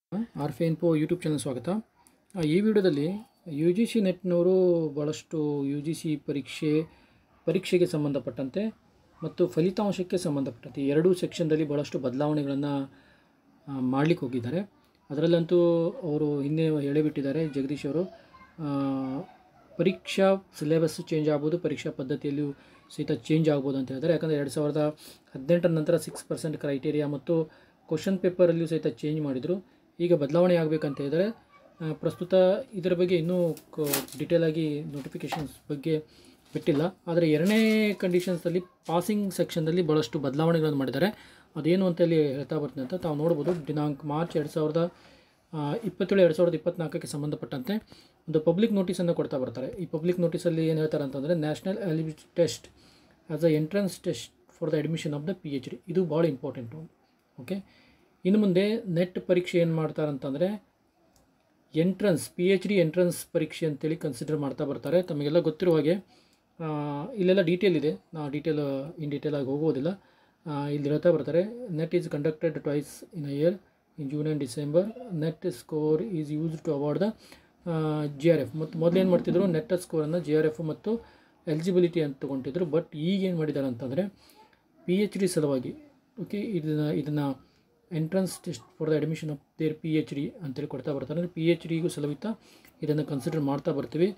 ಆರ್ಫೆ info YouTube channel ಸ್ವಾಗತ. ಈ ವಿಡಿಯೋದಲ್ಲಿ ಯು ಜಿ ಸಿ ನೆಟ್ನವರು ಭಾಳಷ್ಟು ಯು ಜಿ ಸಿ ಪರೀಕ್ಷೆಗೆ ಸಂಬಂಧಪಟ್ಟಂತೆ ಮತ್ತು ಫಲಿತಾಂಶಕ್ಕೆ ಸಂಬಂಧಪಟ್ಟಂತೆ ಎರಡೂ ಸೆಕ್ಷನ್ದಲ್ಲಿ ಭಾಳಷ್ಟು ಬದಲಾವಣೆಗಳನ್ನು ಮಾಡಲಿಕ್ಕೆ ಹೋಗಿದ್ದಾರೆ. ಅದರಲ್ಲಂತೂ ಅವರು ಹಿಂದೆ ಹೇಳಿಬಿಟ್ಟಿದ್ದಾರೆ ಜಗದೀಶ್ ಅವರು, ಪರೀಕ್ಷಾ ಸಿಲೆಬಸ್ ಚೇಂಜ್ ಆಗ್ಬೋದು, ಪರೀಕ್ಷಾ ಪದ್ಧತಿಯಲ್ಲಿಯೂ ಸಹಿತ ಚೇಂಜ್ ಆಗ್ಬೋದು ಅಂತ ಹೇಳಿದ್ದಾರೆ. ಯಾಕಂದರೆ 2018 ನಂತರ 6% ಕ್ರೈಟೇರಿಯಾ ಮತ್ತು ಕ್ವಶನ್ ಪೇಪರಲ್ಲಿಯೂ ಸಹಿತ ಚೇಂಜ್ ಮಾಡಿದರು. ಈಗ ಬದಲಾವಣೆ ಆಗಬೇಕಂತ ಹೇಳಿದರೆ ಪ್ರಸ್ತುತ ಇದರ ಬಗ್ಗೆ ಇನ್ನೂ ಡಿಟೇಲಾಗಿ ನೋಟಿಫಿಕೇಷನ್ಸ್ ಬಗ್ಗೆ ಬಿಟ್ಟಿಲ್ಲ. ಆದರೆ ಎರಡನೇ ಕಂಡೀಷನ್ಸಲ್ಲಿ ಪಾಸಿಂಗ್ ಸೆಕ್ಷನ್ದಲ್ಲಿ ಭಾಳಷ್ಟು ಬದಲಾವಣೆಗಳನ್ನು ಮಾಡಿದ್ದಾರೆ. ಅದೇನು ಅಂತ ಇಲ್ಲಿ ಹೇಳ್ತಾ ಬರ್ತೀನಿ ಅಂತ ತಾವು ನೋಡ್ಬೋದು. ದಿನಾಂಕ ಮಾರ್ಚ್ 2024ಕ್ಕೆ ಸಂಬಂಧಪಟ್ಟಂತೆ ಒಂದು ಪಬ್ಲಿಕ್ ನೋಟಿಸನ್ನು ಕೊಡ್ತಾ ಬರ್ತಾರೆ. ಈ ಪಬ್ಲಿಕ್ ನೋಟಿಸಲ್ಲಿ ಏನು ಹೇಳ್ತಾರೆ ಅಂತಂದರೆ, national eligibility test as a entrance test for the admission of the PhD. ಇದು ಭಾಳ ಇಂಪಾರ್ಟೆಂಟು. ಓಕೆ, ಇನ್ನು ಮುಂದೆ ನೆಟ್ ಪರೀಕ್ಷೆ ಏನು ಮಾಡ್ತಾರಂತಂದರೆ PhD ಎಂಟ್ರೆನ್ಸ್ ಪರೀಕ್ಷೆ ಅಂತೇಳಿ ಕನ್ಸಿಡರ್ ಮಾಡ್ತಾ ಬರ್ತಾರೆ. ತಮಗೆಲ್ಲ ಗೊತ್ತಿರುವ ಹಾಗೆ ಇಲ್ಲೆಲ್ಲ ಡೀಟೇಲ್ ಇದೆ, ಇನ್ ಡೀಟೇಲಾಗಿ ಹೋಗೋದಿಲ್ಲ. ಇಲ್ಲಿ ಹೇಳ್ತಾ ಬರ್ತಾರೆ, NET is conducted twice in a year in June and December. NET score is used to award the GRF. ಮತ್ತು ಮೊದಲು ಏನು ಮಾಡ್ತಿದ್ರು, ನೆಟ್ ಸ್ಕೋರನ್ನು GRF ಮತ್ತು ಎಲಿಜಿಬಿಲಿಟಿ ಅಂತ ತೊಗೊಂತಿದ್ರು. ಬಟ್ ಈಗ ಏನು ಮಾಡಿದ್ದಾರೆ ಅಂತಂದರೆ PhD ಸಲುವಾಗಿ, ಓಕೆ, ಇದನ್ನು entrance test for the admission of their PhD ಅಂತೇಳಿ ಕೊಡ್ತಾ ಬರ್ತಾರೆ. ಅಂದರೆ PhDಗೂ ಸಲುವಿತ ಇದನ್ನು ಕನ್ಸಿಡರ್ ಮಾಡ್ತಾ ಬರ್ತೀವಿ.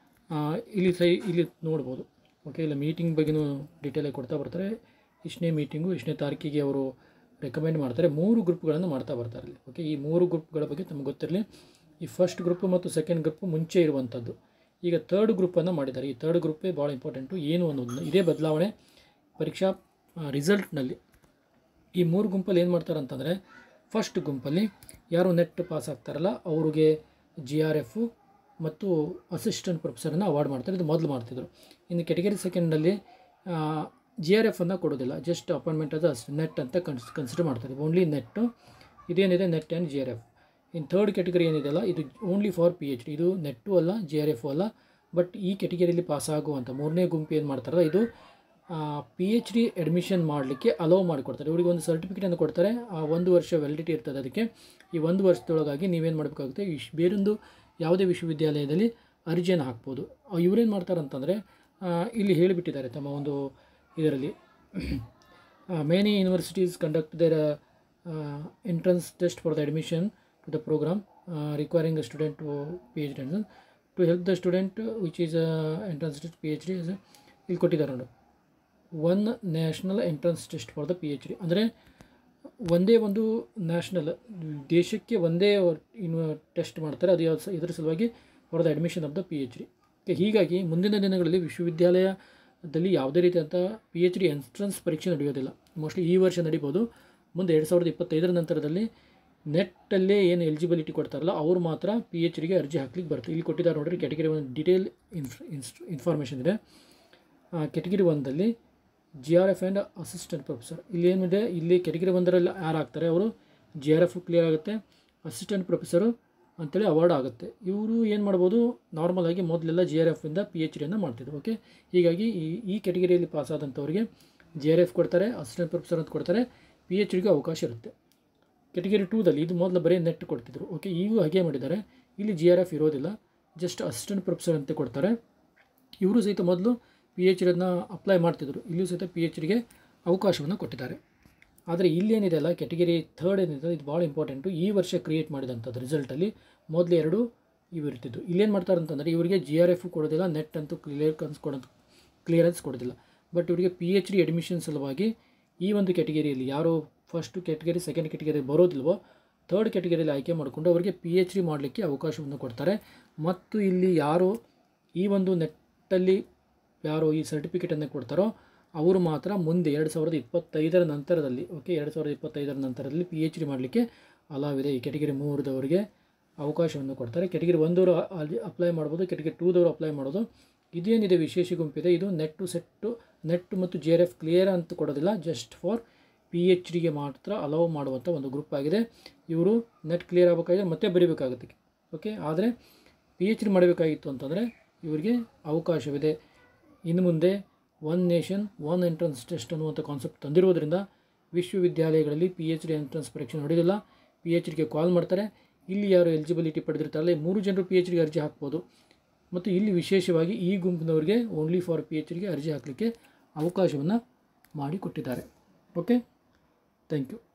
ಇಲ್ಲಿ ನೋಡ್ಬೋದು. ಓಕೆ, ಇಲ್ಲ ಮೀಟಿಂಗ್ ಬಗ್ಗೆಯೂ ಡೀಟೇಲಾಗಿ ಕೊಡ್ತಾ ಬರ್ತಾರೆ. ಇಷ್ಟನೇ ಮೀಟಿಂಗು ಇಷ್ಟನೇ ತಾರೀಕಿಗೆ ಅವರು ರೆಕಮೆಂಡ್ ಮಾಡ್ತಾರೆ. 3 ಗ್ರೂಪ್ಗಳನ್ನು ಮಾಡ್ತಾ ಬರ್ತಾರೆ ಇಲ್ಲಿ. ಓಕೆ, ಈ 3 ಗ್ರೂಪ್ಗಳ ಬಗ್ಗೆ ತಮಗೆ ಗೊತ್ತಿರಲಿ. ಈ ಫಸ್ಟ್ ಗ್ರೂಪ್ ಮತ್ತು ಸೆಕೆಂಡ್ ಗ್ರೂಪ್ ಮುಂಚೆ ಇರುವಂಥದ್ದು. ಈಗ ಥರ್ಡ್ ಗ್ರೂಪನ್ನು ಮಾಡಿದ್ದಾರೆ. ಈ ಥರ್ಡ್ ಗ್ರೂಪೇ ಭಾಳ ಇಂಪಾರ್ಟೆಂಟು. ಏನು ಅನ್ನೋದನ್ನ ಇದೇ ಬದಲಾವಣೆ ಪರೀಕ್ಷಾ ರಿಸಲ್ಟ್ನಲ್ಲಿ. ಈ 3 ಗುಂಪಲ್ಲಿ ಏನು ಮಾಡ್ತಾರೆ ಅಂತಂದರೆ, ಫಸ್ಟ್ ಗುಂಪಲ್ಲಿ ಯಾರು ನೆಟ್ ಪಾಸ್ ಆಗ್ತಾರಲ್ಲ ಅವ್ರಿಗೆ GRF ಮತ್ತು ಅಸಿಸ್ಟೆಂಟ್ ಪ್ರೊಫೆಸರನ್ನು ಅವಾರ್ಡ್ ಮಾಡ್ತಾರೆ. ಇದು ಮೊದಲು ಮಾಡ್ತಿದ್ರು. ಇನ್ನು ಕೆಟಗರಿ ಸೆಕೆಂಡಲ್ಲಿ GRFನ್ನು ಕೊಡೋದಿಲ್ಲ, ಜಸ್ಟ್ ಅಪಾಯಿಂಟ್ಮೆಂಟ್ ಅದು ನೆಟ್ ಅಂತ ಕನ್ಸಿಡರ್ ಮಾಡ್ತಾರೆ. ಓನ್ಲಿ ನೆಟ್ಟು ಇದೇನಿದೆ, ನೆಟ್ ಆ್ಯಂಡ್ GRF. ಇನ್ನು ಥರ್ಡ್ ಕೆಟಗರಿ ಏನಿದೆಯಲ್ಲ, ಇದು ಓನ್ಲಿ ಫಾರ್ PhD. ಇದು ನೆಟ್ಟು ಅಲ್ಲ, GRF ಅಲ್ಲ. ಬಟ್ ಈ ಕೆಟಗರಿಯಲ್ಲಿ ಪಾಸ್ ಆಗುವಂಥ 3ನೇ ಗುಂಪು ಏನು ಮಾಡ್ತಾರಲ್ಲ, ಇದು PhD ಅಡ್ಮಿಷನ್ ಮಾಡಲಿಕ್ಕೆ ಅಲೋ ಮಾಡಿಕೊಡ್ತಾರೆ. ಇವರಿಗೆ ಒಂದು ಸರ್ಟಿಫಿಕೇಟನ್ನು ಕೊಡ್ತಾರೆ. 1 ವರ್ಷ ವ್ಯಾಲಿಡಿಟಿ ಇರ್ತದೆ. ಅದಕ್ಕೆ ಈ 1 ವರ್ಷದೊಳಗಾಗಿ ನೀವೇನು ಮಾಡಬೇಕಾಗುತ್ತೆ, ಬೇರೊಂದು ಯಾವುದೇ ವಿಶ್ವವಿದ್ಯಾಲಯದಲ್ಲಿ ಅರ್ಜಿಯನ್ನು ಹಾಕ್ಬೋದು. ಇವರೇನು ಮಾಡ್ತಾರೆ ಅಂತಂದರೆ, ಇಲ್ಲಿ ಹೇಳಿಬಿಟ್ಟಿದ್ದಾರೆ ತಮ್ಮ ಒಂದು ಇದರಲ್ಲಿ, many universities conduct their entrance test for the admission to the program requiring a student PhD to help the student which is entrance test PhD. ಇಲ್ಲಿ ಕೊಟ್ಟಿದ್ದಾರೆ ನೋಡಿ, 1 national entrance test for the PhD. ಅಂದರೆ ಒಂದೇ ಒಂದು national, ದೇಶಕ್ಕೆ ಒಂದೇ test ಮಾಡ್ತಾರೆ. ಅದು ಇದರ ಸಲುವಾಗಿ for the admission of the PhD. ಹೀಗಾಗಿ ಮುಂದಿನ ದಿನಗಳಲ್ಲಿ ವಿಶ್ವವಿದ್ಯಾಲಯದಲ್ಲಿ ಯಾವುದೇ ರೀತಿಯಾದಂಥ PhD ಎಂಟ್ರೆನ್ಸ್ ಪರೀಕ್ಷೆ ನಡೆಯೋದಿಲ್ಲ. ಮೋಸ್ಟ್ಲಿ ಈ ವರ್ಷ ನಡಿಬೋದು. ಮುಂದೆ 2025 ನಂತರದಲ್ಲಿ ನೆಟ್ಟಲ್ಲೇ ಏನು ಎಲಿಜಿಬಿಲಿಟಿ ಕೊಡ್ತಾರಲ್ಲ ಅವ್ರು ಮಾತ್ರ PhDಗೆ ಅರ್ಜಿ ಹಾಕ್ಲಿಕ್ಕೆ ಬರುತ್ತೆ. ಇಲ್ಲಿ ಕೊಟ್ಟಿದ್ದಾರೆ ನೋಡಿರಿ, ಕೆಟಗರಿ 1 ಡೀಟೇಲ್ ಇನ್ಫಾರ್ಮೇಷನ್ ಇದೆ. ಕೆಟಗರಿ 1ದಲ್ಲಿ GRF ಆ್ಯಂಡ್ ಅಸಿಸ್ಟೆಂಟ್ ಪ್ರೊಫೆಸರ್. ಇಲ್ಲಿ ಏನಿದೆ, ಇಲ್ಲಿ ಕೆಟಗರಿ 1ರಲ್ಲಿ ಯಾರು ಆಗ್ತಾರೆ ಅವರು GRF ಕ್ಲಿಯರ್ ಆಗುತ್ತೆ, ಅಸಿಸ್ಟೆಂಟ್ ಪ್ರೊಫೆಸರು ಅಂತೇಳಿ ಅವಾರ್ಡ್ ಆಗುತ್ತೆ. ಇವರು ಏನು ಮಾಡ್ಬೋದು, ನಾರ್ಮಲ್ ಆಗಿ ಮೊದಲೆಲ್ಲ GRFಯಿಂದ PhDಯನ್ನು ಮಾಡ್ತಿದ್ರು. ಓಕೆ, ಹೀಗಾಗಿ ಈ ಕೆಟಗರಿಯಲ್ಲಿ ಪಾಸ್ ಆದಂಥವ್ರಿಗೆ GRF ಕೊಡ್ತಾರೆ, ಅಸಿಸ್ಟೆಂಟ್ ಪ್ರೊಫೆಸರ್ ಅಂತ ಕೊಡ್ತಾರೆ, PhDಗೆ ಅವಕಾಶ ಇರುತ್ತೆ. ಕೆಟಗರಿ 2ದಲ್ಲಿ ಇದು ಮೊದಲು ಬರೀ ನೆಟ್ ಕೊಡ್ತಿದ್ರು. ಓಕೆ, ಈಗೂ ಹಾಗೆ ಮಾಡಿದ್ದಾರೆ. ಇಲ್ಲಿ GRF ಇರೋದಿಲ್ಲ, ಜಸ್ಟ್ ಅಸಿಸ್ಟೆಂಟ್ ಪ್ರೊಫೆಸರ್ ಅಂತ ಕೊಡ್ತಾರೆ. ಇವರು ಸಹಿತ ಮೊದಲು PhDಯನ್ನು ಅಪ್ಲೈ ಮಾಡ್ತಿದ್ರು. ಇಲ್ಲಿಯೂ ಸಹಿತ PhDಗೆ ಅವಕಾಶವನ್ನು ಕೊಟ್ಟಿದ್ದಾರೆ. ಆದರೆ ಇಲ್ಲೇನಿದೆ ಅಲ್ಲ, ಕೆಟಗರಿ 3 ಏನಿದೆ, ಇದು ಭಾಳ ಇಂಪಾರ್ಟೆಂಟು. ಈ ವರ್ಷ ಕ್ರಿಯೇಟ್ ಮಾಡಿದಂಥದ್ದು ರಿಸಲ್ಟಲ್ಲಿ ಮೊದಲು 2 ಇವು ಇರ್ತಿದ್ದು. ಇಲ್ಲೇನು ಮಾಡ್ತಾರೆ ಅಂತಂದರೆ, ಇವರಿಗೆ GRF ಕೊಡೋದಿಲ್ಲ, ನೆಟ್ ಅಂತೂ ಕ್ಲಿಯರೆನ್ಸ್ ಕೊಡೋದಿಲ್ಲ. ಬಟ್ ಇವರಿಗೆ PhD ಅಡ್ಮಿಷನ್ ಸಲುವಾಗಿ ಈ ಒಂದು ಕೆಟಗರಿಯಲ್ಲಿ ಯಾರು ಫಸ್ಟ್ ಕೆಟಗರಿ ಸೆಕೆಂಡ್ ಕೆಟಗರಿ ಬರೋದಿಲ್ವೋ, ಥರ್ಡ್ ಕೆಟಗರಿಯಲ್ಲಿ ಆಯ್ಕೆ ಮಾಡಿಕೊಂಡು ಅವರಿಗೆ PhD ಮಾಡಲಿಕ್ಕೆ ಅವಕಾಶವನ್ನು ಕೊಡ್ತಾರೆ. ಮತ್ತು ಇಲ್ಲಿ ಯಾರು ಈ ಒಂದು ನೆಟ್ಟಲ್ಲಿ ಯಾರು ಈ ಸರ್ಟಿಫಿಕೇಟನ್ನು ಕೊಡ್ತಾರೋ ಅವರು ಮಾತ್ರ ಮುಂದೆ 2025 ನಂತರದಲ್ಲಿ, ಓಕೆ, 2025 ನಂತರದಲ್ಲಿ PhD ಮಾಡಲಿಕ್ಕೆ ಅಲಾವಿದೆ. ಈ ಕೆಟಗರಿ 3ದವರಿಗೆ ಅವಕಾಶವನ್ನು ಕೊಡ್ತಾರೆ. ಕೆಟಗರಿ 1ದವರು ಅಪ್ಲೈ ಮಾಡ್ಬೋದು, ಕೆಟಗರಿ 2ದವರು ಅಪ್ಲೈ ಮಾಡೋದು. ಇದೇನಿದೆ ವಿಶೇಷ ಗುಂಪಿದೆ, ಇದು ನೆಟ್ ಮತ್ತು GRF ಕ್ಲಿಯರ್ ಅಂತ ಕೊಡೋದಿಲ್ಲ, ಜಸ್ಟ್ ಫಾರ್ PhDಗೆ ಮಾತ್ರ ಅಲೌ ಮಾಡುವಂಥ ಒಂದು ಗ್ರೂಪ್ ಆಗಿದೆ. ಇವರು ನೆಟ್ ಕ್ಲಿಯರ್ ಆಗಬೇಕಾಗಿದೆ ಮತ್ತೆ ಬರೀಬೇಕಾಗುತ್ತೆ. ಓಕೆ, ಆದರೆ PhD ಮಾಡಬೇಕಾಗಿತ್ತು ಅಂತಂದರೆ ಇವರಿಗೆ ಅವಕಾಶವಿದೆ. ಇನ್ನು ಮುಂದೆ 1 ನೇಷನ್ 1 ಎಂಟ್ರೆನ್ಸ್ ಟೆಸ್ಟ್ ಅನ್ನುವಂಥ ಕಾನ್ಸೆಪ್ಟ್ ತಂದಿರುವುದರಿಂದ ವಿಶ್ವವಿದ್ಯಾಲಯಗಳಲ್ಲಿ PhD ಎಂಟ್ರೆನ್ಸ್ ಪರೀಕ್ಷೆ ನಡೆಯೋದಿಲ್ಲ. ಪಿ ಎಚ್ ಡಿಗೆ ಕಾಲ್ ಮಾಡ್ತಾರೆ. ಇಲ್ಲಿ ಯಾರು ಎಲಿಜಿಬಿಲಿಟಿ ಪಡೆದಿರ್ತಾರಲ್ಲ 3 ಜನರು ಪಿ ಎಚ್ ಡಿಗೆ ಅರ್ಜಿ ಹಾಕ್ಬೋದು. ಮತ್ತು ಇಲ್ಲಿ ವಿಶೇಷವಾಗಿ ಈ ಗುಂಪಿನವರಿಗೆ ಓನ್ಲಿ ಫಾರ್ ಪಿ ಎಚ್ ಡಿಗೆ ಅರ್ಜಿ ಹಾಕಲಿಕ್ಕೆ ಅವಕಾಶವನ್ನು ಮಾಡಿಕೊಟ್ಟಿದ್ದಾರೆ. Okay, thank you.